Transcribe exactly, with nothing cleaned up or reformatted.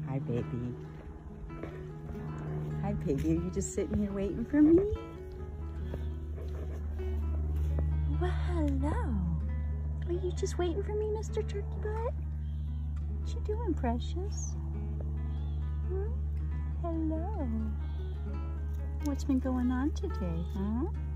Hi, baby. Hi, baby. Are you just sitting here waiting for me? Well, hello. Are you just waiting for me, Mister Turkey Butt? What you doing, precious? Hmm? Hello. What's been going on today, huh?